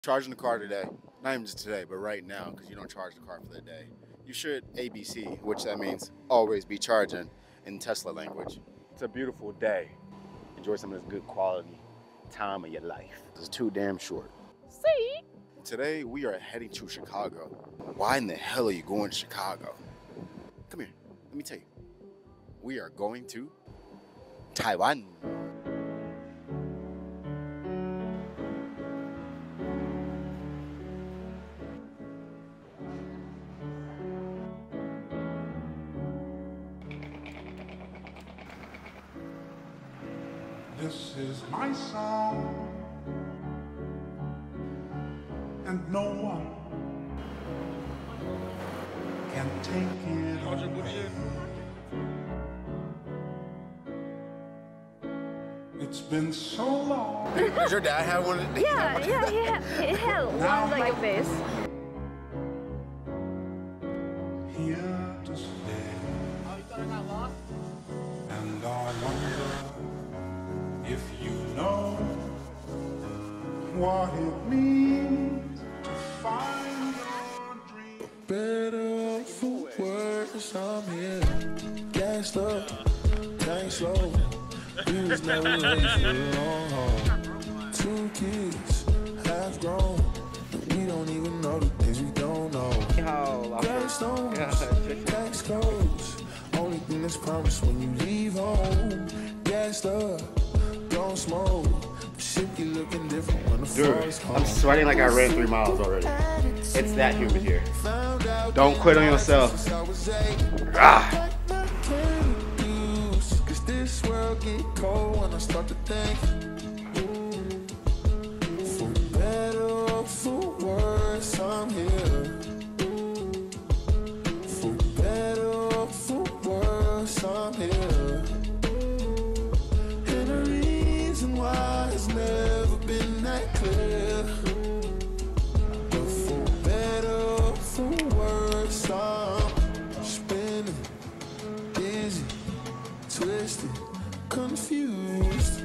Charging the car today, not even just today, but right now, because you don't charge the car for the day. You should ABC, which that means always be charging in Tesla language. It's a beautiful day. Enjoy some of this good quality time of your life. It's too damn short. See? Today we are heading to Chicago. Why in the hell are you going to Chicago? Come here, let me tell you. We are going to Taiwan. This is my song, and no one can take it away. It's been so long. Does your dad have one of these? Yeah, he had one like this. Here to stay. Oh, you thought I got lost? And I wonder if you know what it means to find your dream. Better for worse, I'm here. Gassed up, tank slow. We was never ready for the long haul. 2 kids, half grown. And we don't even know the things we don't know. Gravestones, tax codes. Only thing that's promised when you leave home. Gassed up, don't smoke. Shit be looking different when the forest comes. I'm sweating like I ran 3 miles already. It's that humid here. Don't quit on yourself. Ah. This world get cold when I start to think. For better or for worse, I'm here. For better or for worse, I'm here. And the reason why has never been that clear. But for better or for worse, I'm spinning, busy, twisted, confused,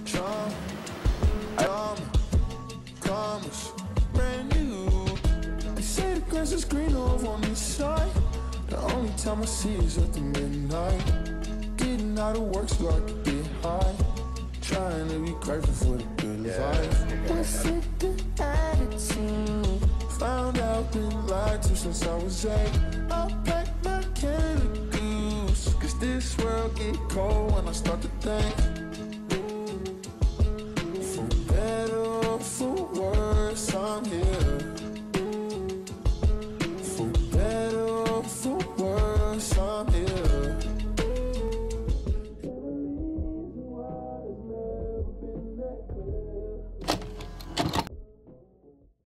drama, commerce, brand new. They say the grass is green over on this side. The only time I see is at the midnight. Getting out of work so I can get high. Trying to be grateful for the good life. What's with the attitude? Found out been lied to since I was 8. I'll pack my can of goose. Cause this world get cold when I start to think.